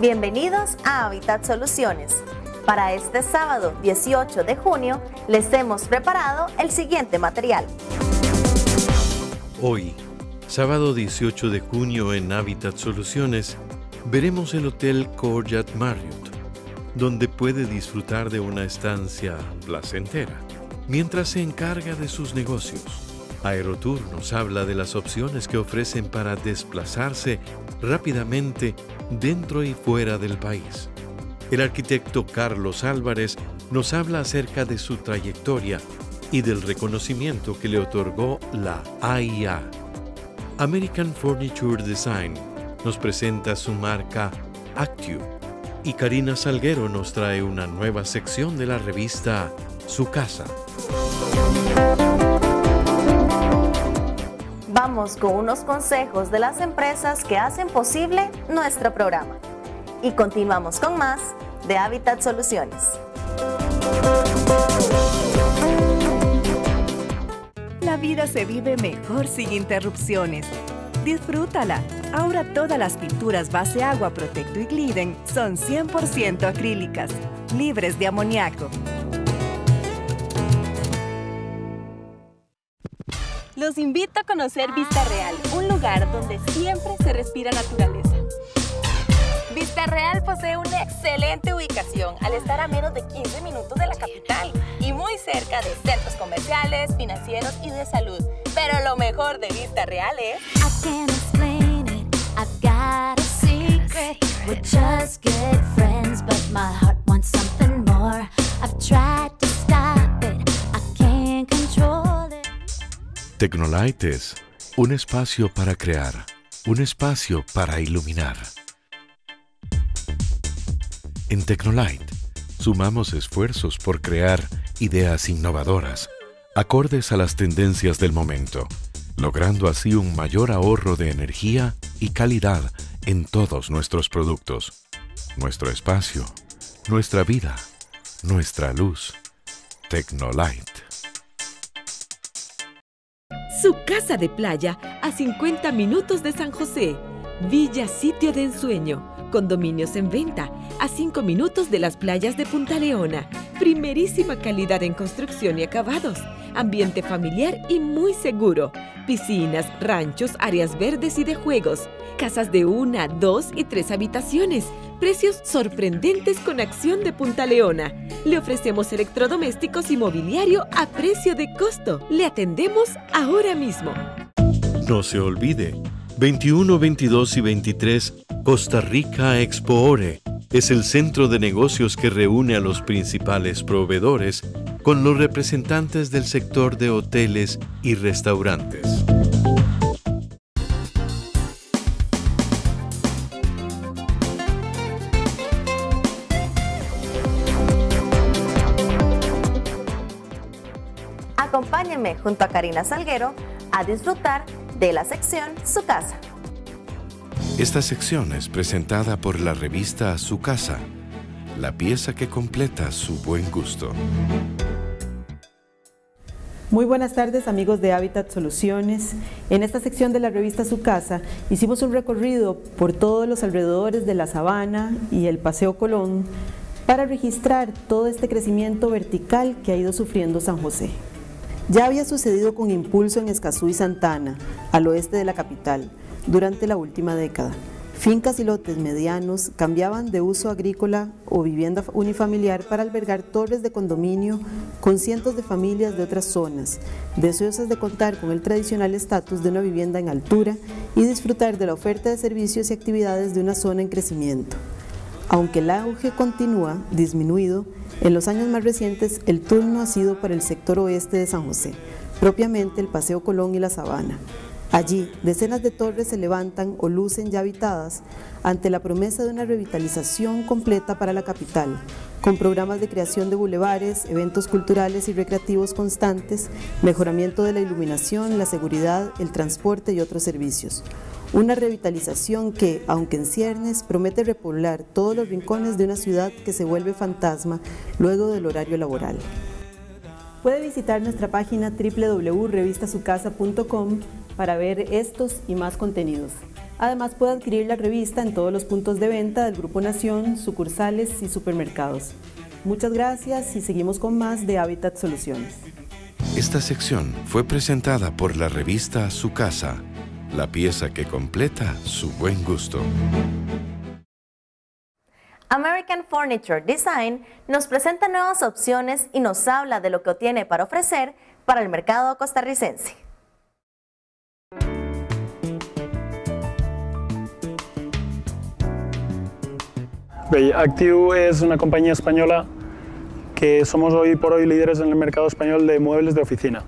Bienvenidos a Hábitat Soluciones. Para este sábado 18 de junio les hemos preparado el siguiente material. Hoy, sábado 18 de junio en Hábitat Soluciones, veremos el Hotel Courtyard Marriott, donde puede disfrutar de una estancia placentera mientras se encarga de sus negocios. Aerotour nos habla de las opciones que ofrecen para desplazarse rápidamente dentro y fuera del país. El arquitecto Carlos Álvarez nos habla acerca de su trayectoria y del reconocimiento que le otorgó la AIA. American Furniture Design nos presenta su marca Actu. Y Karina Salguero nos trae una nueva sección de la revista Su Casa. Vamos con unos consejos de las empresas que hacen posible nuestro programa. Y continuamos con más de Hábitat Soluciones. La vida se vive mejor sin interrupciones. Disfrútala. Ahora todas las pinturas base agua Protecto y Gliden son 100% acrílicas, libres de amoníaco. Los invito a conocer Vista Real, un lugar donde siempre se respira naturaleza. Vista Real posee una excelente ubicación al estar a menos de 15 minutos de la capital y muy cerca de centros comerciales, financieros y de salud. Pero lo mejor de Vista Real es... Tecnolight es un espacio para crear, un espacio para iluminar. En Tecnolight, sumamos esfuerzos por crear ideas innovadoras, acordes a las tendencias del momento, logrando así un mayor ahorro de energía y calidad en todos nuestros productos. Nuestro espacio, nuestra vida, nuestra luz. Tecnolight. Su casa de playa a 50 minutos de San José. Villa Sitio de Ensueño. Condominios en venta a 5 minutos de las playas de Punta Leona. Primerísima calidad en construcción y acabados. Ambiente familiar y muy seguro. Piscinas, ranchos, áreas verdes y de juegos. Casas de 1, 2 y 3 habitaciones. Precios sorprendentes con acción de Punta Leona. Le ofrecemos electrodomésticos y mobiliario a precio de costo. Le atendemos ahora mismo. No se olvide, 21, 22 y 23, Costa Rica Expoore es el centro de negocios que reúne a los principales proveedores con los representantes del sector de hoteles y restaurantes. Acompáñenme junto a Karina Salguero a disfrutar de la sección Su Casa. Esta sección es presentada por la revista Su Casa, la pieza que completa su buen gusto. Muy buenas tardes, amigos de Hábitat Soluciones. En esta sección de la revista Su Casa hicimos un recorrido por todos los alrededores de la Sabana y el Paseo Colón para registrar todo este crecimiento vertical que ha ido sufriendo San José. Ya había sucedido con impulso en Escazú y Santana, al oeste de la capital, durante la última década. Fincas y lotes medianos cambiaban de uso agrícola o vivienda unifamiliar para albergar torres de condominio con cientos de familias de otras zonas, deseosas de contar con el tradicional estatus de una vivienda en altura y disfrutar de la oferta de servicios y actividades de una zona en crecimiento. Aunque el auge continúa disminuido, en los años más recientes el turno ha sido para el sector oeste de San José, propiamente el Paseo Colón y la Sabana. Allí, decenas de torres se levantan o lucen ya habitadas ante la promesa de una revitalización completa para la capital, con programas de creación de bulevares, eventos culturales y recreativos constantes, mejoramiento de la iluminación, la seguridad, el transporte y otros servicios. Una revitalización que, aunque en ciernes, promete repoblar todos los rincones de una ciudad que se vuelve fantasma luego del horario laboral. Puede visitar nuestra página www.revistasucasa.com para ver estos y más contenidos. Además puede adquirir la revista en todos los puntos de venta del Grupo Nación, sucursales y supermercados. Muchas gracias y seguimos con más de Hábitat Soluciones. Esta sección fue presentada por la revista Su Casa, la pieza que completa su buen gusto. American Furniture Design nos presenta nuevas opciones y nos habla de lo que tiene para ofrecer para el mercado costarricense. Active es una compañía española que somos hoy por hoy líderes en el mercado español de muebles de oficina.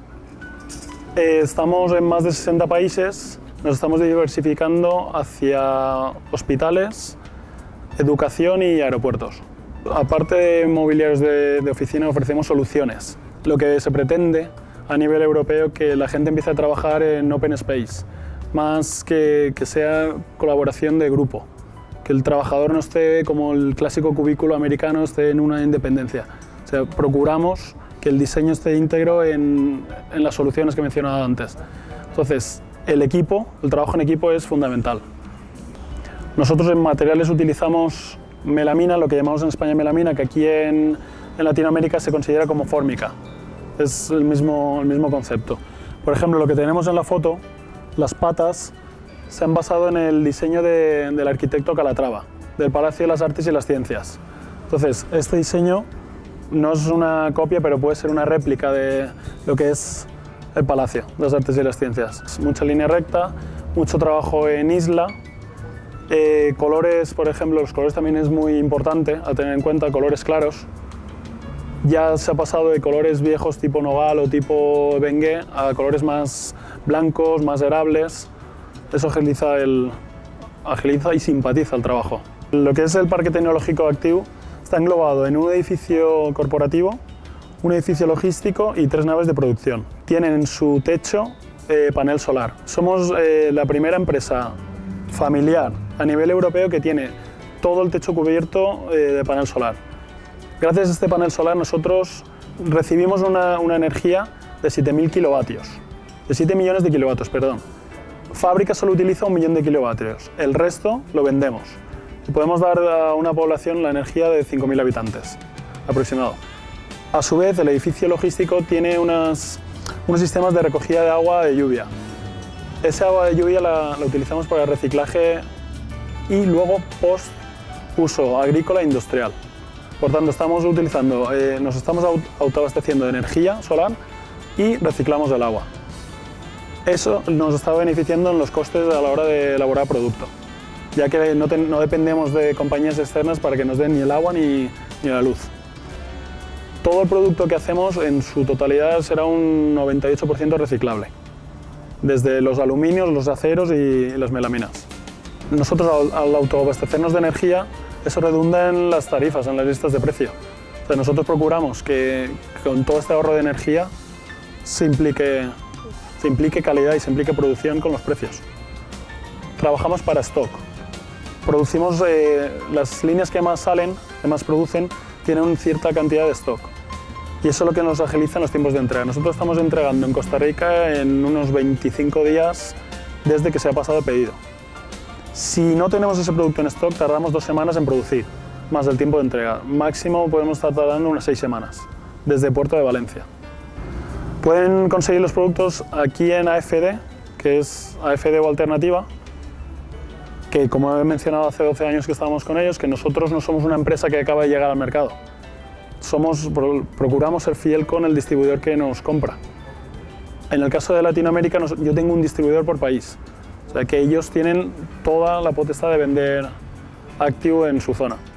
Estamos en más de 60 países, nos estamos diversificando hacia hospitales, educación y aeropuertos. Aparte de mobiliarios de oficina, ofrecemos soluciones. Lo que se pretende a nivel europeo que la gente empiece a trabajar en open space, más que sea colaboración de grupo, que el trabajador no esté como el clásico cubículo americano, esté en una independencia. O sea, procuramos que el diseño esté íntegro en las soluciones que he mencionado antes. Entonces, el trabajo en equipo es fundamental. Nosotros en materiales utilizamos melamina, lo que llamamos en España melamina, que aquí en Latinoamérica se considera como fórmica. Es el mismo concepto. Por ejemplo, lo que tenemos en la foto, las patas, se han basado en el diseño del arquitecto Calatrava, del Palacio de las Artes y las Ciencias. Entonces, este diseño no es una copia, pero puede ser una réplica de lo que es el Palacio de las Artes y las Ciencias. Mucha línea recta, mucho trabajo en isla. Colores, por ejemplo, los colores también es muy importante a tener en cuenta, colores claros. Ya se ha pasado de colores viejos tipo nogal o tipo bengué a colores más blancos, más erables. Eso agiliza y simpatiza el trabajo. Lo que es el Parque Tecnológico Active está englobado en un edificio corporativo, un edificio logístico y 3 naves de producción. Tienen en su techo panel solar. Somos la primera empresa familiar a nivel europeo que tiene todo el techo cubierto de panel solar. Gracias a este panel solar nosotros recibimos una energía de 7.000 kilovatios, de 7 millones de kilovatios, perdón. Fábrica solo utiliza 1 millón de kilovatios, el resto lo vendemos y podemos dar a una población la energía de 5.000 habitantes aproximado. A su vez, el edificio logístico tiene unos sistemas de recogida de agua de lluvia. Esa agua de lluvia la utilizamos para el reciclaje y luego post-uso agrícola e industrial. Por tanto, nos estamos autoabasteciendo de energía solar y reciclamos el agua. Eso nos está beneficiando en los costes a la hora de elaborar producto, ya que no dependemos de compañías externas para que nos den ni el agua ni la luz. Todo el producto que hacemos en su totalidad será un 98% reciclable, desde los aluminios, los aceros y las melaminas. Nosotros al autoabastecernos de energía, eso redunda en las tarifas, en las listas de precio. O sea, nosotros procuramos que con todo este ahorro de energía se implique calidad y se implique producción con los precios. Trabajamos para stock. Producimos las líneas que más salen, que más producen, tienen cierta cantidad de stock. Y eso es lo que nos agiliza en los tiempos de entrega. Nosotros estamos entregando en Costa Rica en unos 25 días desde que se ha pasado el pedido. Si no tenemos ese producto en stock, tardamos 2 semanas en producir, más el tiempo de entrega. Máximo podemos estar tardando unas 6 semanas, desde Puerto de Valencia. Pueden conseguir los productos aquí en AFD, que es AFD o Alternativa, que como he mencionado hace 12 años que estábamos con ellos, que nosotros no somos una empresa que acaba de llegar al mercado. Procuramos ser fiel con el distribuidor que nos compra. En el caso de Latinoamérica, yo tengo un distribuidor por país, o sea que ellos tienen toda la potestad de vender Active en su zona.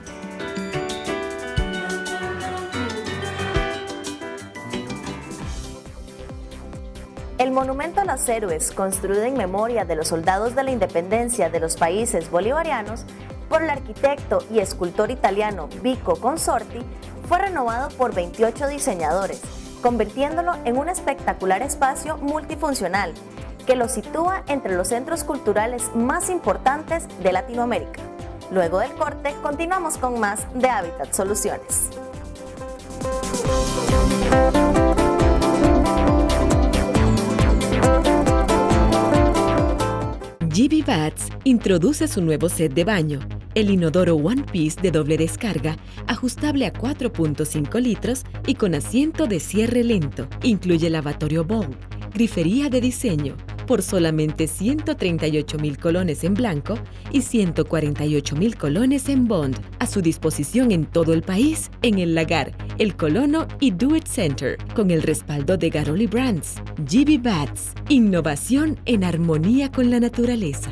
El monumento a los héroes, construido en memoria de los soldados de la independencia de los países bolivarianos por el arquitecto y escultor italiano Vico Consorti, fue renovado por 28 diseñadores, convirtiéndolo en un espectacular espacio multifuncional que lo sitúa entre los centros culturales más importantes de Latinoamérica. Luego del corte, continuamos con más de Hábitat Soluciones. GB Baths introduce su nuevo set de baño, el inodoro One Piece de doble descarga, ajustable a 4.5 litros y con asiento de cierre lento. Incluye lavatorio bowl, grifería de diseño, por solamente 138,000 colones en blanco y 148,000 colones en bond, a su disposición en todo el país, en El Lagar, El Colono y Do It Center, con el respaldo de Garoli Brands. GB Baths, innovación en armonía con la naturaleza.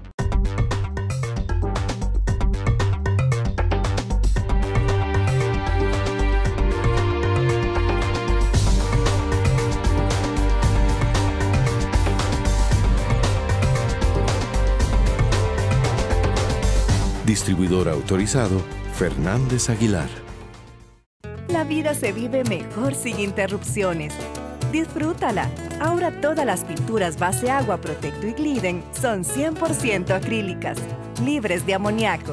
Distribuidor autorizado, Fernández Aguilar. La vida se vive mejor sin interrupciones. Disfrútala. Ahora todas las pinturas base agua Protecto y Gliden son 100% acrílicas, libres de amoníaco.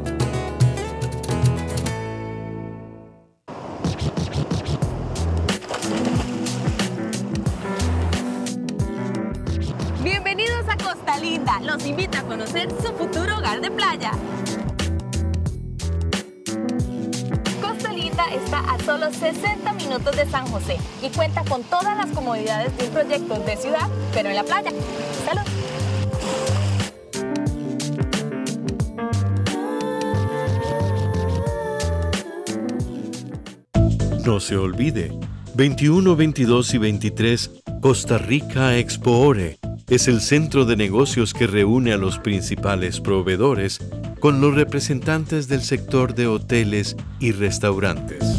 Bienvenidos a Costa Linda. Los invita a conocer su futuro hogar de playa. Costa Linda está a solo 60 minutos de San José y cuenta con todas las comodidades de un proyecto de ciudad, pero en la playa. ¡Salud! No se olvide, 21, 22 y 23, Costa Rica Expo Ore es el centro de negocios que reúne a los principales proveedores con los representantes del sector de hoteles y restaurantes.